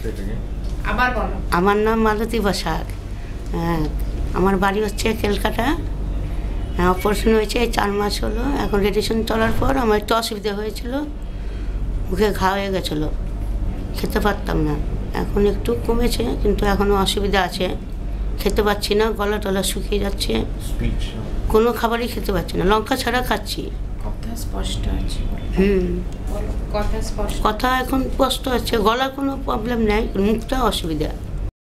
আবার বলো। আমার নাম মালতী বসাক। হ্যাঁ, আমার বাড়ি হচ্ছে ক্যালকাটা। অপারেশন হয়েছে 4 মাস হলো। এখন রেডিয়েশন চলার পর আমার একটু অসুবিধা হয়েছিল, মুখে ঘা হয়ে গেছিলো, খেতে পারতাম না। এখন একটু কমেছে, কিন্তু এখনও অসুবিধা আছে, খেতে পাচ্ছি না, গলা টলা শুকিয়ে যাচ্ছে, কোনো খাবারই খেতে পাচ্ছি না, লঙ্কা ছাড়া খাচ্ছি। কথা স্পষ্ট আছে? কথা এখন স্পষ্ট আছে, গলা কোনো প্রবলেম নেই, মুখটা অসুবিধা।